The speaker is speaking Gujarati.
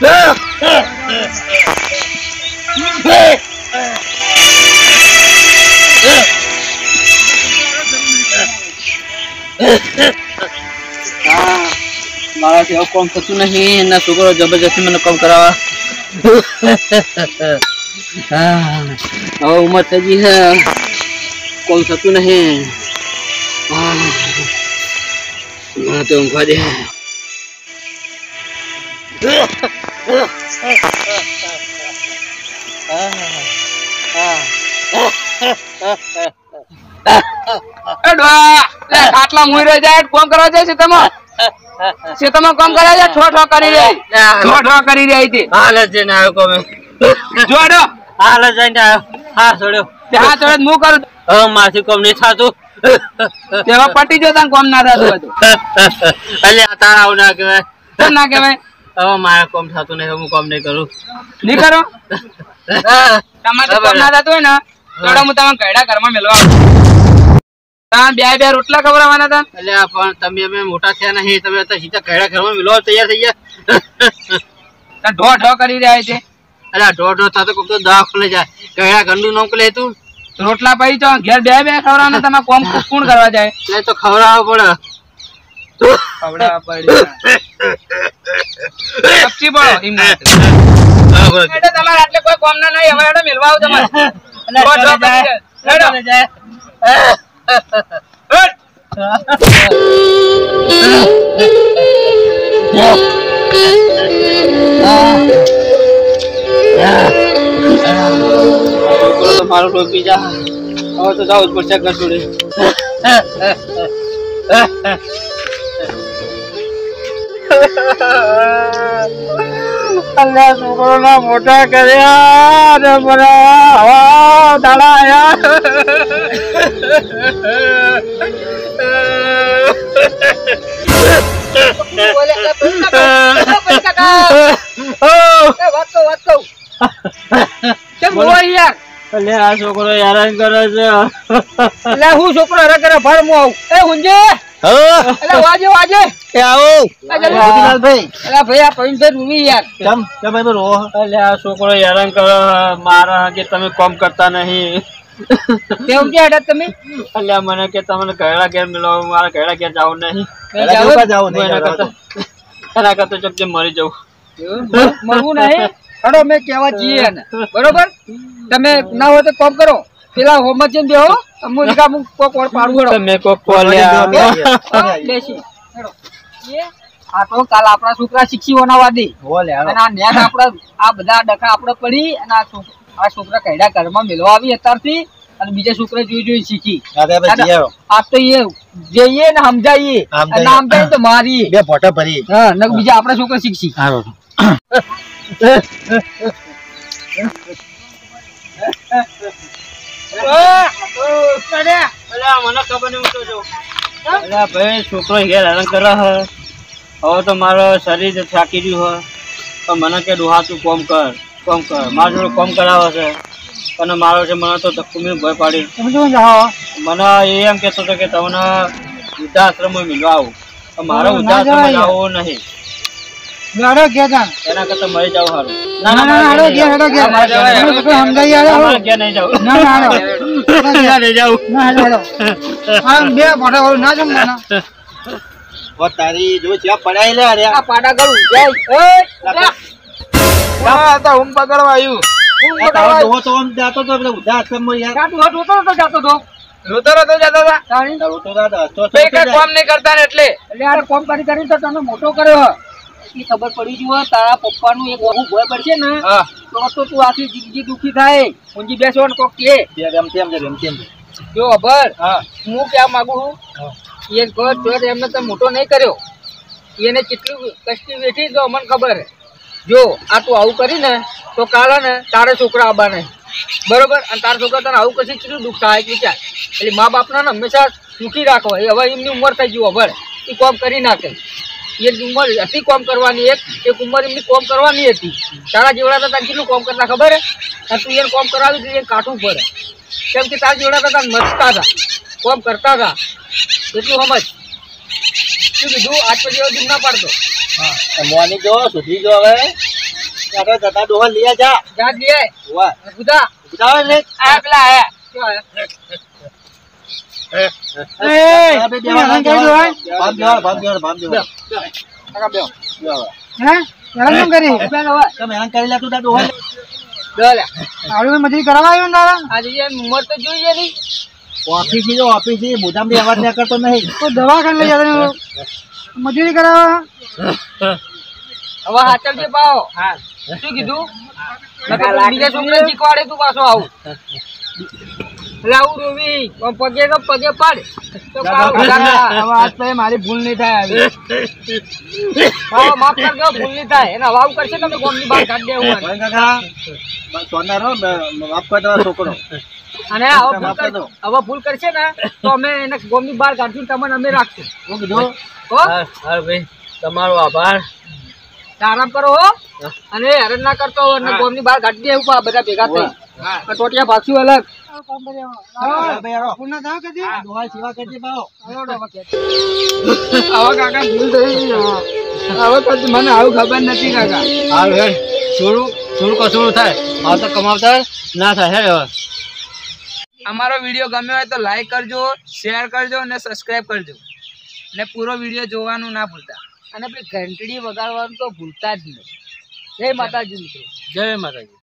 मारा से कम थतु नहीं ना छोकरो जबरदस्ती મને કામ કરાવા उम्र થઈ है कम थतु नहीं तो ઊંઘવા દે આટલા મુઈ જાય કોમ કરવા જાય છે તમે કામ કરે છે ઠો કરી રહી કરી રહી હતી હાલ જ ને આવ્યો કોમે જોડો હાલ જ ને હા છોડ્યો હા છોડ હું કરું માથી કોમ નહીં થાતું તેવા પટી જો તને કોમ ના થાતું હતું અલે તારા આવ ના કહેવાય કેમ ના કહેવાય હવે મારા કોમ થાતું નહીં હું કોમ નહીં કરું નહીં કરો તમારે કોમ ના થાતું હોય ને થોડા હું તમને કઈડા ઘરમાં મેળવા બે રોટલા ખવડાવવાના હતા એટલે પણ તમે અમે મોટા થયા નહીં તમે સીધા કઈડા ઘરમાં મેળવા તૈયાર થઈ ગયા ઢો કરી રહ્યા છે અરે ઢો થતો કોક તો દવા ખુલે જાય કઈડા ઘરનું નામ લે તું રોટલા પડી તો ઘેર બે ખવડાવવાના તમે કોમ કોણ કરવા જાય એટલે તો ખવડાવવા પડે સબ્જી પડો એમ તમારે આટલે કોઈ કોમ ના નહીં હવે એડો મેળવા આવ તમારે મારું લોક બીજા હવે તો જાવ જ પડશે ઘર છોડી અલ્લાહ છોકરો ના મોટા કર્યા ને બરા હવા દાડા આયા આ છોકરો હેરાન કરે છે એટલે હું છોકરો હેરાન કરે ભર હું આવું એ હુંજે વાજે આ છોકરો હેરાન કરો મારા કે તમે કોમ કરતા નહીં કેમ કે હેડા તમે એટલે મને કે તમને ઘેડા ઘેર મિલાવો મારા ઘેડા ઘેર જાવ નહીં એના કરતા ચોક મરી જવું મરવું નહીં હડો મેં કેવા જઈએ ને બરોબર તમે ના હોય તો કોમ કરો પેલા હોમ જ બેહો અમુક કોક પાડું તમે કોક કોલ્યા આ તો કાલ આપણા છોકરા શીખી બનાવવા દે અને આ નેટ આપડા આ બધા ડખા આપડે પડી અને આ છોકરા કઈડા ઘરમાં મેળવા આવી અત્યારથી અને બીજા છોકરા જોઈ શીખી આ તો એ જઈએ ને સમજાઈએ ના સમજાય તો મારીએ બે ફોટા ભરી હા ને બીજા આપડા છોકરા શીખી મને ખબર નહીં ભાઈ છોકરો ઘેર હેરાન કરે હવે તો મારો શરીર થાકી રહ્યું હોય તો મને કે ડોહા તું કોમ કર મારા જોડે કોમ કરાવે છે અને મારો છે મને તો ધક્કું ભય પાડી મને એમ કહેતો હતો કે તમને વૃદ્ધાશ્રમમાં મિલવા આવું મારો વૃદ્ધાશ્રમ આવો નહીં એના કરતા મરી જાવ સારું તારી જો પડાય લે પાડા કરું ઊંઘ પકડવા કોમ નહીં કરતા ને એટલે કોમ કરી તો તને મોટો કર્યો ખબર પડી જુઓ તારા પપ્પા નું એક બહુ ભય પડશે ને તો તું આખી જિંદગી દુખી થાય ઊંઘી બેસો ને કોક કે જો અભર હું ક્યાં માંગુ છું એ ઘર ચોર એમને તો મોટો નહીં કર્યો એને કેટલી કષ્ટી વેઠી તો અમને ખબર જો આ તું આવું કરી ને તો કાલે ને તારે છોકરા આવવા નહીં બરોબર અને તારા છોકરા તને આવું કશી કેટલું દુઃખ થાય વિચાર એટલે મા બાપના ને હંમેશા સુખી રાખો એ હવે એમની ઉંમર થઈ ગયું અભર એ કોમ કરી નાખે એની ઉંમર હતી કોમ કરવાની એક ઉંમર એમની કોમ કરવાની હતી તારા જેવડા હતા કેટલું કોમ કરતા ખબર હે તું એને કોમ કરાવી દીધું કાઢવું પડે કેમ કે તારા જેવડા હતા મચતા હતા કોમ કરતા હતા એટલું સમજ શું કીધું આજ પછી દિન ના પાડતો મોની જો સુધી જો હવે આગળ જતા ડોહા લઈ જા જા દે વાહ બુધા બતાવો ને આ પેલા આયા ક્યો આયા મજૂરી કરાવાયો ને તારા આજે ઉંમર તો જોઈએ નહીં ઓફિસ મોઢામાં બી અવાજ ના કરતો નહીં તો દવાખાને લઈ જતા મજૂરી કરાવવા હવે હાચલજે પાવો હા શું કીધું બીજા છોકરા શીખવાડે તું પાછો આવું એટલે આવું રોવી પગે તો પગે પડ તો આજ તો મારી ભૂલ નહીં થાય આવી માફ કરજો ભૂલ નહીં થાય એને હવાવું કરશે તમે ગોમની બહાર કાઢી દેવું છોકરો અને હવે ભૂલ કરશે ને તો અમે એને ગોમની બહાર કાઢશું તમને અમે રાખશું ભાઈ તમારો આભાર આરામ કરો હો અને હેરાન ના કરતો અને ગોમની બહાર કાઢી દેવું બધા ભેગા થઈ ટોટિયા પાછું અલગ આવા કાકા ભૂલ થઈ મને આવું ખબર નથી કાકા થોડું કસું થાય આવ તો કમાવતા ના થાય હે અમારો વિડીયો ગમ્યો હોય તો લાઈક કરજો શેર કરજો અને સબસ્ક્રાઇબ કરજો અને પૂરો વિડીયો જોવાનું ના ભૂલતા અને પેલી ઘંટડી વગાડવાનું તો ભૂલતા જ નહીં જય માતાજી મિત્રો જય માતાજી